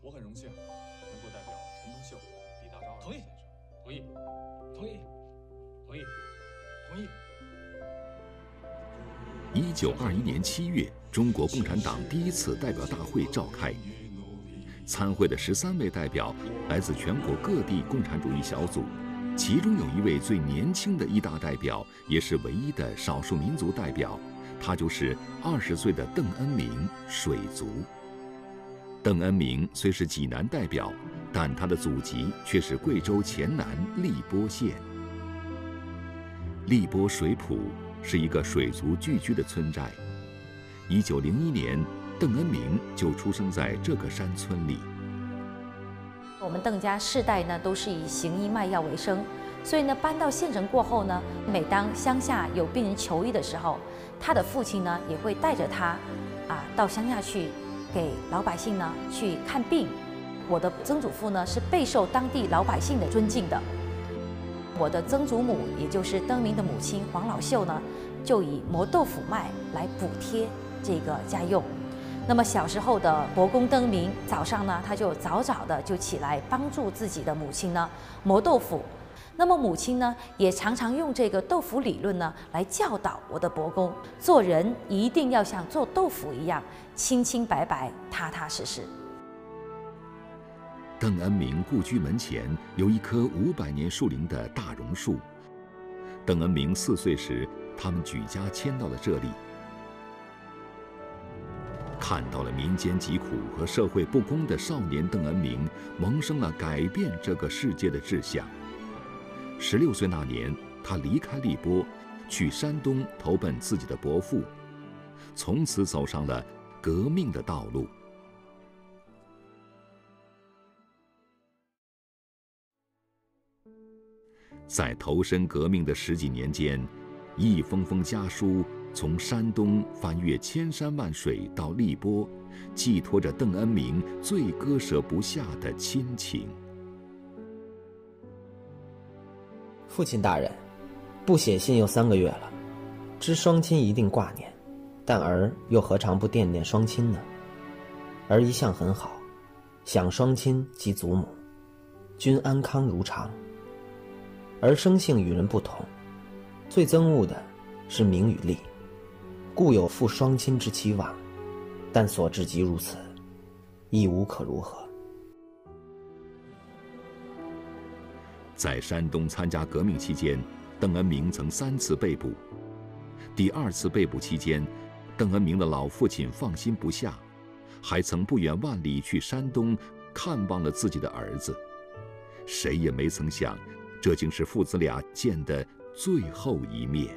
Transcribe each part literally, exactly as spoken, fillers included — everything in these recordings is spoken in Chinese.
我很荣幸能够代表陈独秀抵达赵二先生。 同意，同意，同意，同意。 一九二一年七月，中国共产党第一次代表大会召开，参会的十三位代表来自全国各地共产主义小组，其中有一位最年轻的一大代表，也是唯一的少数民族代表，他就是二十岁的邓恩铭，水族。邓恩铭虽是济南代表，但他的祖籍却是贵州黔南荔波县。荔波水浦是一个水族聚居的村寨。一九零一年，邓恩铭就出生在这个山村里。 我们邓家世代呢都是以行医卖药为生，所以呢搬到县城过后呢，每当乡下有病人求医的时候，他的父亲呢也会带着他，啊到乡下去给老百姓呢去看病。我的曾祖父呢是备受当地老百姓的尊敬的。我的曾祖母，也就是邓明的母亲黄老秀呢，就以磨豆腐卖来补贴这个家用。那么小时候的伯公邓明，早上呢他就早早的就起来帮助自己的母亲呢磨豆腐。那么母亲呢也常常用这个豆腐理论呢来教导我的伯公，做人一定要像做豆腐一样清清白白、踏踏实实。 邓恩铭故居门前有一棵五百年树龄的大榕树。邓恩铭四岁时，他们举家迁到了这里。看到了民间疾苦和社会不公的少年邓恩铭，萌生了改变这个世界的志向。十六岁那年，他离开荔波，去山东投奔自己的伯父，从此走上了革命的道路。在投身革命的十几年间，一封封家书从山东翻越千山万水到荔波，寄托着邓恩铭最割舍不下的亲情。 父亲大人，不写信有三个月了，知双亲一定挂念，但儿又何尝不惦念双亲呢？儿一向很好，想双亲及祖母，均安康如常。而生性与人不同，最憎恶的是名与利，故有负双亲之期望，但所至即如此，亦无可如何。 在山东参加革命期间，邓恩铭曾三次被捕。第二次被捕期间，邓恩铭的老父亲放心不下，还曾不远万里去山东看望了自己的儿子。谁也没曾想，这竟是父子俩见的最后一面。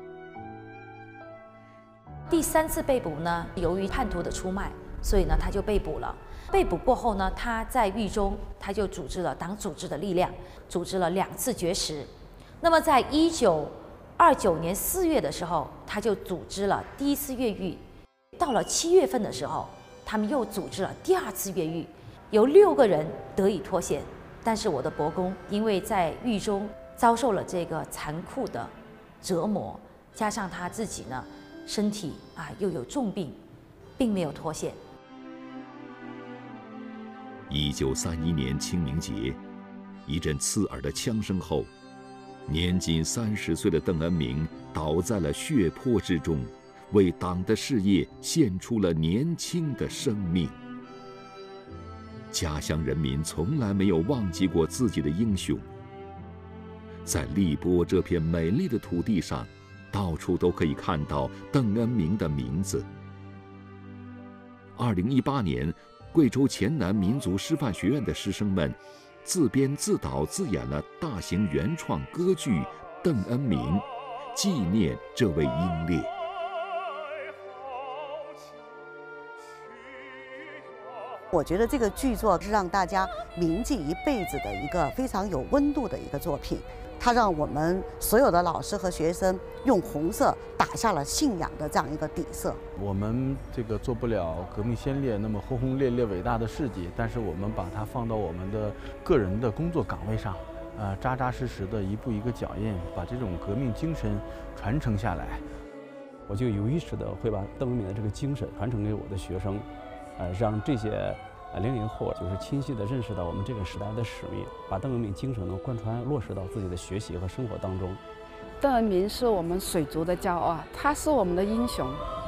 第三次被捕呢，由于叛徒的出卖，所以呢他就被捕了。被捕过后呢，他在狱中他就组织了党组织的力量，组织了两次绝食。那么在一九二九年四月的时候，他就组织了第一次越狱。到了七月份的时候，他们又组织了第二次越狱，有六个人得以脱险。但是我的伯公因为在狱中遭受了这个残酷的折磨，加上他自己呢身体啊又有重病，并没有脱险。 一九三一年清明节，一阵刺耳的枪声后，年仅三十岁的邓恩铭倒在了血泊之中，为党的事业献出了年轻的生命。家乡人民从来没有忘记过自己的英雄。在荔波这片美丽的土地上，到处都可以看到邓恩铭的名字。二零一八年，贵州黔南民族师范学院的师生们自编自导自演了大型原创歌剧《邓恩铭》，纪念这位英烈。 我觉得这个剧作是让大家铭记一辈子的一个非常有温度的一个作品，它让我们所有的老师和学生用红色打下了信仰的这样一个底色。 我们这个做不了革命先烈那么轰轰烈烈伟大的事迹，但是我们把它放到我们的个人的工作岗位上，呃，扎扎实实的一步一个脚印，把这种革命精神传承下来。 我就有意识的会把邓恩铭的这个精神传承给我的学生，呃，让这些啊，零零后就是清晰地认识到我们这个时代的使命，把邓文明精神呢贯穿落实到自己的学习和生活当中。 邓文明是我们水族的骄傲，他是我们的英雄。